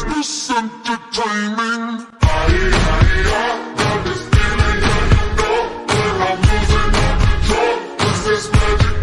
It's entertaining. Got this feeling, yeah, you know that I'm losing all control. 'Cause there's magic